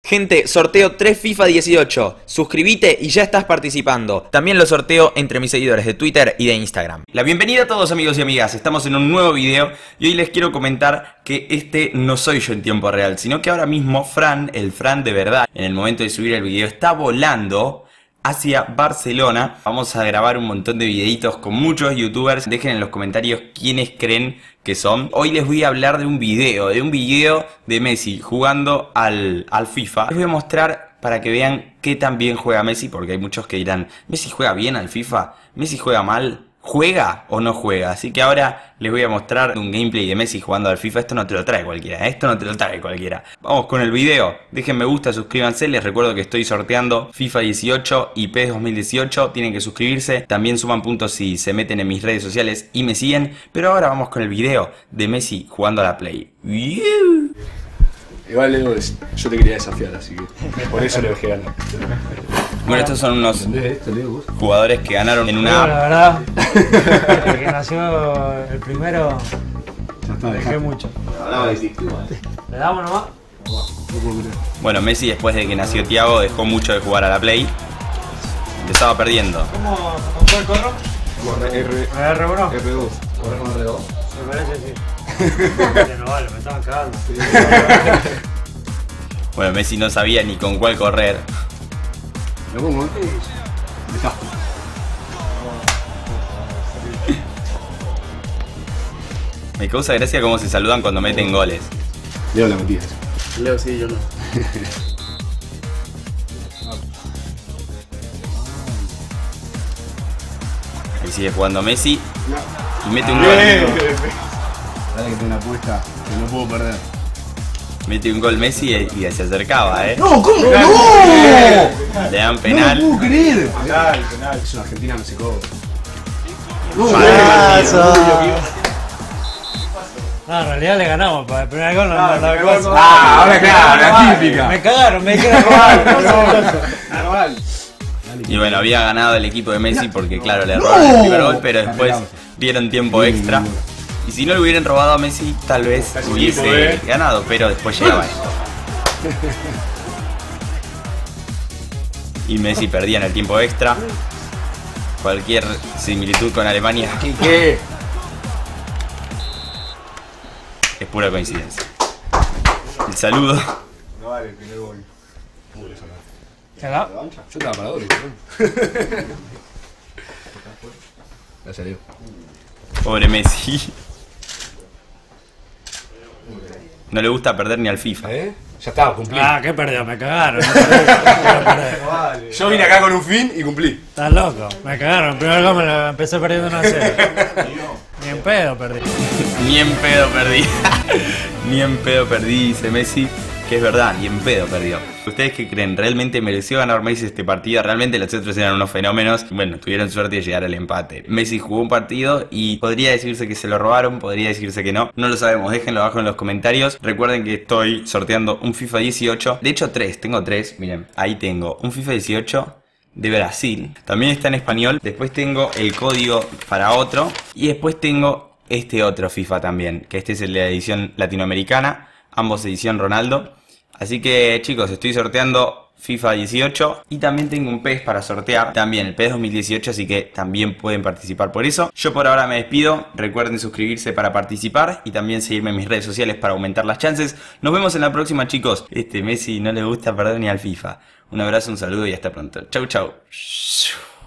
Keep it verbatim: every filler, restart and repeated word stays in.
Gente, sorteo tres FIFA dieciocho. Suscríbete y ya estás participando. También lo sorteo entre mis seguidores de Twitter y de Instagram. La bienvenida a todos, amigos y amigas. Estamos en un nuevo video y hoy les quiero comentar que este no soy yo en tiempo real, sino que ahora mismo Fran, el Fran de verdad, en el momento de subir el video, está volando hacia Barcelona. Vamos a grabar un montón de videitos con muchos youtubers. Dejen en los comentarios quiénes creen que son. Hoy les voy a hablar de un video, de un video de Messi jugando al, al FIFA. Les voy a mostrar para que vean qué tan bien juega Messi, porque hay muchos que dirán, ¿Messi juega bien al FIFA? ¿Messi juega mal? ¿Juega o no juega? Así que ahora les voy a mostrar un gameplay de Messi jugando al FIFA. Esto no te lo trae cualquiera, esto no te lo trae cualquiera. Vamos con el video. Dejen me gusta, suscríbanse. Les recuerdo que estoy sorteando FIFA dieciocho y PES dos mil dieciocho. Tienen que suscribirse. También suman puntos si se meten en mis redes sociales y me siguen. Pero ahora vamos con el video de Messi jugando a la Play. Igual Leo, yo te quería desafiar, así que por eso le dejé ganar. Bueno, estos son unos jugadores que ganaron en una Bueno, app. la verdad, desde que nació el primero, dejé mucho. ¿Le damos nomás? Bueno, Messi después de que nació Thiago dejó mucho de jugar a la Play. Empezaba perdiendo. ¿Cómo con cuál corro? R, R uno. R dos. R dos. Me parece sí. No vale, me estaban cagando. Bueno, Messi no sabía ni con cuál correr. ¿Lo pongo? Está. Me causa gracia cómo se saludan cuando meten goles. Leo la metí. Leo sí, yo no. Ahí sigue jugando Messi y mete un gol. Dale que tengo una apuesta que no puedo perder. Mete un gol Messi y, y se acercaba, eh. ¡No! ¿Cómo? ¡No! Le dan penal. ¡No lo puedo creer! Penal, penal. Es una Argentina, no se cobra. No, en realidad le ganamos, para el primer gol no nos da vergüenza. Ah, ahora claro, la típica. Me cagaron, me dijeron robar. Normal. Y bueno, había ganado el equipo de Messi porque claro, le robaron el primer gol, pero después dieron tiempo extra. Y si no le hubieran robado a Messi, tal vez hubiese ganado, pero después llegaba esto. Y Messi perdía en el tiempo extra. Cualquier similitud con Alemania ¿Qué? ¿Qué? es pura coincidencia. El saludo. No vale, el primer gol. ¿Cagá? Yo estaba para doble, ya salió. Pobre Messi. No le gusta perder ni al FIFA. ¿Eh? Ya estaba, cumplí. Ah, ¿qué perdió? Me cagaron. No perdí, no perdí. Yo vine acá con un fin y cumplí. Estás loco, me cagaron. El primer gol me lo empecé perdiendo uno a cero. Ni en pedo perdí. Ni en pedo perdí. Ni en pedo perdí, dice Messi. Que es verdad, ni en pedo perdió. ¿Ustedes qué creen? ¿Realmente mereció ganar Messi este partido? Realmente los otros eran unos fenómenos. Bueno, tuvieron suerte de llegar al empate. Messi jugó un partido y podría decirse que se lo robaron, podría decirse que no. No lo sabemos, déjenlo abajo en los comentarios. Recuerden que estoy sorteando un FIFA dieciocho. De hecho, tres, tengo tres. Miren, ahí tengo un FIFA dieciocho de Brasil. También está en español. Después tengo el código para otro. Y después tengo este otro FIFA también, que este es el de la edición latinoamericana. Ambos edición Ronaldo. Así que chicos, estoy sorteando FIFA dieciocho y también tengo un PES para sortear, también el PES dos mil dieciocho, así que también pueden participar por eso. Yo por ahora me despido, recuerden suscribirse para participar y también seguirme en mis redes sociales para aumentar las chances. Nos vemos en la próxima, chicos. Este Messi no le gusta perder ni al FIFA. Un abrazo, un saludo y hasta pronto. Chau chau.